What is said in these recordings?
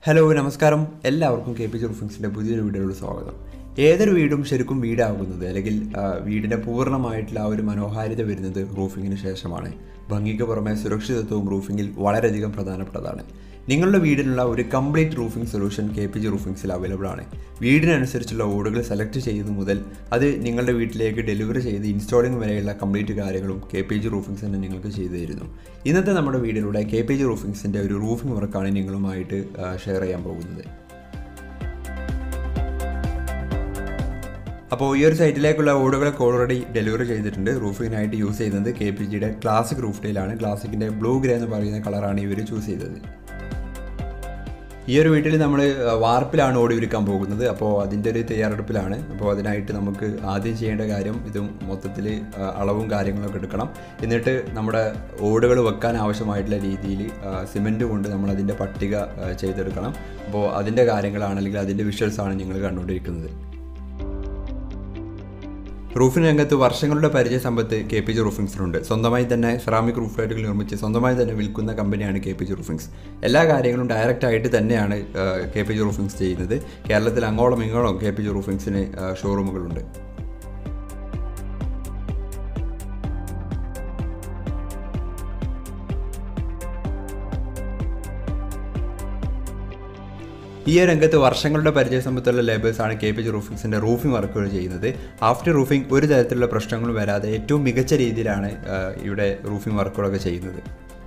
Hello നമസ്കാരം എല്ലാവർക്കും KPG റൂഫിങ്സിൻ്റെ പുതിയൊരു വീഡിയോയിലോട് സ്വാഗതം. ഏതൊരു വീടും ശരിക്കും വീടാകുന്നത് അല്ലെങ്കിൽ വീടിൻ്റെ പൂർണ്ണമായിട്ടുള്ള ആ ഒരു മനോഹാരിത വരുന്നത് റൂഫിങ്ങിന് ശേഷമാണ്. ഭംഗിക്ക് പുറമെ സുരക്ഷിതത്വവും റൂഫിങ്ങിൽ വളരെയധികം പ്രധാനപ്പെട്ടതാണ്. നിങ്ങളുടെ വീടിനുള്ള ഒരു കംപ്ലീറ്റ് റൂഫിംഗ് സൊല്യൂഷൻ KPG റൂഫിങ്സിൽ അവൈലബിൾ ആണ്. വീടിനനുസരിച്ചുള്ള ഓടുകൾ സെലക്ട് ചെയ്യുന്നത് മുതൽ അത് നിങ്ങളുടെ വീട്ടിലേക്ക് ഡെലിവറി ചെയ്ത് ഇൻസ്റ്റാളിംഗ് വരെയുള്ള കംപ്ലീറ്റ് കാര്യങ്ങളും KPG റൂഫിങ്സ് തന്നെ നിങ്ങൾക്ക് ചെയ്തു തരുന്നു. ഇന്നത്തെ നമ്മുടെ വീഡിയോയിലൂടെ KPG റൂഫിങ്സിൻ്റെ ഒരു റൂഫിംഗ് വർക്കാണ് നിങ്ങളുമായിട്ട് ഷെയർ ചെയ്യാൻ പോകുന്നത്. അപ്പോൾ ഈ ഒരു സൈറ്റിലേക്കുള്ള ഓടുകളൊക്കെ ഓൾറെഡി ഡെലിവറി ചെയ്തിട്ടുണ്ട്. റൂഫിങ്ങിനായിട്ട് യൂസ് ചെയ്യുന്നത് KPGയുടെ ക്ലാസിക് റൂഫ്റ്റൈലാണ്. ക്ലാസിക്കിൻ്റെ ബ്ലൂ ഗ്രേ എന്ന് പറയുന്ന കളറാണ് ഇവർ ചൂസ് ചെയ്തത്. ഈ ഒരു വീട്ടിൽ നമ്മൾ വാർപ്പിലാണ് ഓടി വിരിക്കാൻ പോകുന്നത്. അപ്പോൾ അതിൻ്റെ ഒരു തയ്യാറെടുപ്പിലാണ്. അപ്പോൾ അതിനായിട്ട് നമുക്ക് ആദ്യം ചെയ്യേണ്ട കാര്യം ഇത് മൊത്തത്തിൽ അളവും കാര്യങ്ങളൊക്കെ എടുക്കണം. എന്നിട്ട് നമ്മുടെ ഓടുകൾ വെക്കാൻ ആവശ്യമായിട്ടുള്ള രീതിയിൽ സിമെൻറ്റ് കൊണ്ട് നമ്മളതിൻ്റെ പട്ടിക ചെയ്തെടുക്കണം. അപ്പോൾ അതിൻ്റെ കാര്യങ്ങളാണ് അല്ലെങ്കിൽ അതിൻ്റെ വിഷ്വൽസാണ് നിങ്ങൾ കണ്ടുകൊണ്ടിരിക്കുന്നത്. റൂഫിംഗ് രംഗത്ത് വർഷങ്ങളുടെ പരിചയ സമ്പത്ത് KPG റൂഫിങ്സിനുണ്ട്. സ്വന്തമായി തന്നെ സെറാമിക് റൂഫ് ലൈറ്റുകൾ നിർമ്മിച്ച് സ്വന്തമായി തന്നെ വിൽക്കുന്ന കമ്പനിയാണ് KPG റൂഫിങ്സ്. എല്ലാ കാര്യങ്ങളും ഡയറക്റ്റായിട്ട് തന്നെയാണ് KPG റൂഫിങ്സ് ചെയ്യുന്നത്. കേരളത്തിൽ അങ്ങോളം ഇങ്ങോളം KPG റൂഫിങ്സിന് ഷോറൂമുകളുണ്ട്. ഈ രംഗത്ത് വർഷങ്ങളുടെ പരിചയസമ്പത്തുള്ള ലേബേഴ്സാണ് KPG റൂഫിങ്സിൻ്റെ റൂഫിംഗ് വർക്കുകൾ ചെയ്യുന്നത്. ആഫ്റ്റർ റൂഫിംഗ് ഒരു തരത്തിലുള്ള പ്രശ്നങ്ങളും വരാതെ ഏറ്റവും മികച്ച രീതിയിലാണ് ഇവിടെ റൂഫിംഗ് വർക്കുകളൊക്കെ ചെയ്യുന്നത്.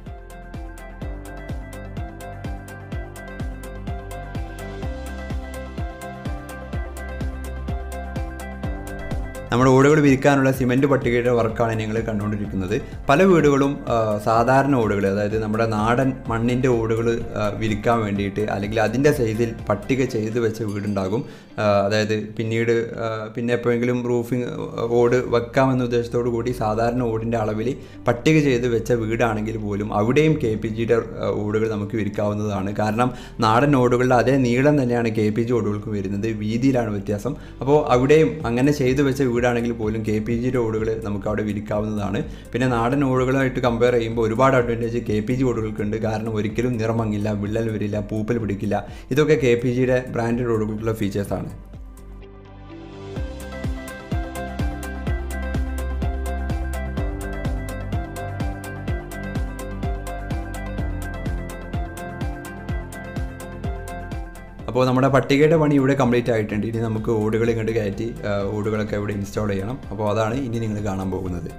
നമ്മുടെ ഓടുകൾ വിരിക്കാനുള്ള സിമെൻറ്റ് പട്ടികയുടെ വർക്കാണ് നിങ്ങൾ കണ്ടുകൊണ്ടിരിക്കുന്നത്. പല വീടുകളും സാധാരണ ഓടുകൾ, അതായത് നമ്മുടെ നാടൻ മണ്ണിൻ്റെ ഓടുകൾ വിരിക്കാൻ വേണ്ടിയിട്ട് അല്ലെങ്കിൽ അതിൻ്റെ സൈസിൽ പട്ടിക ചെയ്ത് വെച്ച വീടുണ്ടാകും. അതായത് പിന്നെ എപ്പോഴെങ്കിലും റൂഫിംഗ് ഓട് വെക്കാമെന്ന ഉദ്ദേശത്തോടു കൂടി സാധാരണ ഓടിൻ്റെ അളവിൽ പട്ടിക ചെയ്ത് വെച്ച വീടാണെങ്കിൽ പോലും അവിടെയും KPGയുടെ ഓടുകൾ നമുക്ക് വിരിക്കാവുന്നതാണ്. കാരണം നാടൻ ഓടുകളുടെ അതേ നീളം തന്നെയാണ് KPG ഓടുകൾക്ക് വരുന്നത്, വീതിയിലാണ് വ്യത്യാസം. അപ്പോൾ അവിടെയും അങ്ങനെ ചെയ്തു വെച്ച വീടാണെങ്കിൽ പോലും KPGയുടെ ഓടുകൾ നമുക്ക് അവിടെ വിരിക്കാവുന്നതാണ്. പിന്നെ നാടൻ ഓടുകളായിട്ട് കമ്പയർ ചെയ്യുമ്പോൾ ഒരുപാട് അഡ്വാൻറ്റേജ് KPG ഓടുകൾക്കുണ്ട്. കാരണം ഒരിക്കലും നിറമങ്ങില്ല, വിള്ളൽ വരില്ല, പൂപ്പൽ പിടിക്കില്ല. ഇതൊക്കെ KPGയുടെ ബ്രാൻഡഡ് ഓടുകൾക്കുള്ള ഫീച്ചേഴ്സാണ്. അപ്പോൾ നമ്മുടെ പട്ടികയുടെ പണി ഇവിടെ കംപ്ലീറ്റ് ആയിട്ടുണ്ട്. ഇനി നമുക്ക് ഓടുകൾ ഇങ്ങോട്ട് കയറ്റി ഓടുകളൊക്കെ ഇവിടെ ഇൻസ്റ്റാൾ ചെയ്യണം. അപ്പോൾ അതാണ് ഇനി നിങ്ങൾ കാണാൻ പോകുന്നത്.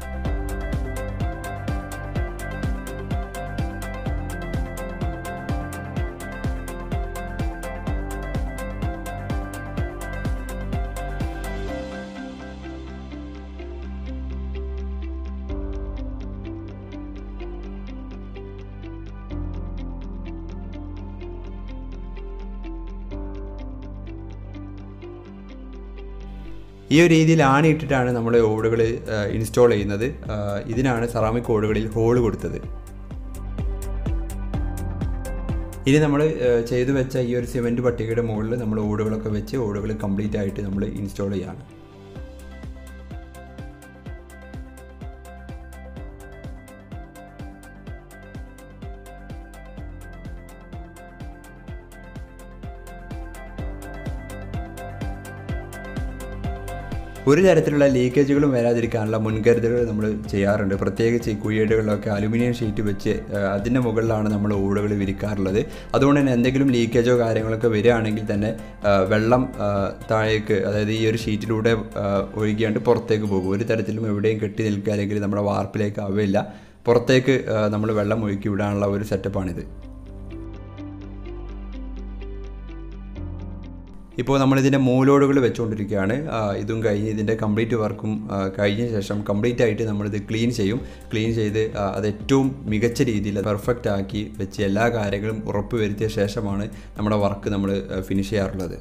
ഈ ഒരു രീതിയിൽ ആണിയിട്ടിട്ടാണ് നമ്മൾ ഓടുകൾ ഇൻസ്റ്റാൾ ചെയ്യുന്നത്. ഇതിനാണ് സെറാമിക് ഓടുകളിൽ ഹോൾ കൊടുത്തത്. ഇനി നമ്മൾ ചെയ്തു വെച്ച ഈ ഒരു സിമെൻറ്റ് പട്ടികയുടെ മുകളിൽ നമ്മൾ ഓടുകളൊക്കെ വെച്ച് ഓടുകൾ കംപ്ലീറ്റ് ആയിട്ട് നമ്മൾ ഇൻസ്റ്റാൾ ചെയ്യാണ്. ഒരു തരത്തിലുള്ള ലീക്കേജുകളും വരാതിരിക്കാനുള്ള മുൻകരുതലുകൾ നമ്മൾ ചെയ്യാറുണ്ട്. പ്രത്യേകിച്ച് ഈ കുഴിയേടുകളിലൊക്കെ അലുമിനിയം ഷീറ്റ് വെച്ച് അതിൻ്റെ മുകളിലാണ് നമ്മൾ ഓടുകൾ വിരിക്കാറുള്ളത്. അതുകൊണ്ട് തന്നെ എന്തെങ്കിലും ലീക്കേജോ കാര്യങ്ങളൊക്കെ വരികയാണെങ്കിൽ തന്നെ വെള്ളം താഴേക്ക്, അതായത് ഈ ഒരു ഷീറ്റിലൂടെ ഒഴുകിയാണ്ട് പുറത്തേക്ക് പോകും. ഒരു തരത്തിലും എവിടെയും കെട്ടി നിൽക്കുക അല്ലെങ്കിൽ നമ്മുടെ വാർപ്പിലേക്ക് ആവില്ല. പുറത്തേക്ക് നമ്മൾ വെള്ളം ഒഴുക്കി വിടാനുള്ള ഒരു സെറ്റപ്പാണിത്. ഇപ്പോൾ നമ്മളിതിൻ്റെ മൂലോടുകൾ വെച്ചുകൊണ്ടിരിക്കുകയാണ്. ഇതും കഴിഞ്ഞ് ഇതിൻ്റെ കംപ്ലീറ്റ് വർക്കും കഴിഞ്ഞ ശേഷം കംപ്ലീറ്റ് ആയിട്ട് നമ്മളിത് ക്ലീൻ ചെയ്ത് അത് ഏറ്റവും മികച്ച രീതിയിൽ പെർഫെക്റ്റ് ആക്കി വെച്ച് എല്ലാ കാര്യങ്ങളും ഉറപ്പ് വരുത്തിയ ശേഷമാണ് നമ്മുടെ വർക്ക് നമ്മൾ ഫിനിഷ് ചെയ്യാറുള്ളത്.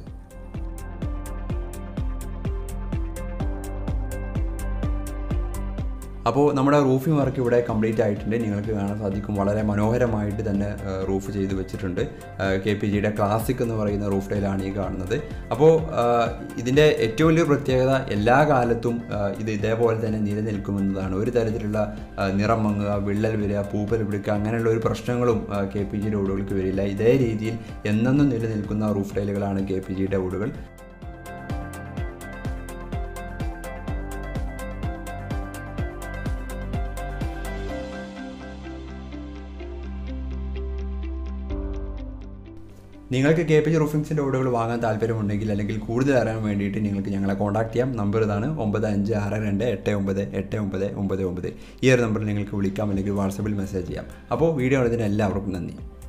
അപ്പോൾ നമ്മുടെ റൂഫിംഗ് വർക്ക് ഇവിടെ കംപ്ലീറ്റ് ആയിട്ടുണ്ട്. നിങ്ങൾക്ക് കാണാൻ സാധിക്കും വളരെ മനോഹരമായിട്ട് തന്നെ റൂഫ് ചെയ്ത് വെച്ചിട്ടുണ്ട്. KPG ക്ലാസിക് എന്ന് പറയുന്ന റൂഫ് ടൈലാണ് ഈ കാണുന്നത്. അപ്പോൾ ഇതിൻ്റെ ഏറ്റവും വലിയ പ്രത്യേകത എല്ലാ കാലത്തും ഇത് ഇതേപോലെ തന്നെ നിലനിൽക്കുമെന്നതാണ്. ഒരു തരത്തിലുള്ള നിറം മങ്ങുക, വിള്ളൽ വരിക, പൂപ്പൽ പിടിക്കുക അങ്ങനെയുള്ള ഒരു പ്രശ്നങ്ങളും KPG ഓടുകൾക്ക് വരില്ല. ഇതേ രീതിയിൽ എന്നെന്നും നിലനിൽക്കുന്ന റൂഫ് ടൈലുകളാണ് KPG ഓടുകൾ. നിങ്ങൾക്ക് KPG റൂഫിങ്സിൻ്റെ ഓടുകൾ വാങ്ങാൻ താല്പര്യമുണ്ടെങ്കിൽ അല്ലെങ്കിൽ കൂടുതൽ അറിയാൻ വേണ്ടിയിട്ട് നിങ്ങൾക്ക് ഞങ്ങളെ കോൺടാക്ട് ചെയ്യാം. നമ്പർ ഇതാണ് 9562898999. ഈ ഒരു നമ്പറിൽ നിങ്ങൾക്ക് വിളിക്കാം അല്ലെങ്കിൽ വാട്സപ്പിൽ മെസ്സേജ് ചെയ്യാം. അപ്പോൾ വീഡിയോ കണ്ടതിന് എല്ലാവർക്കും നന്ദി.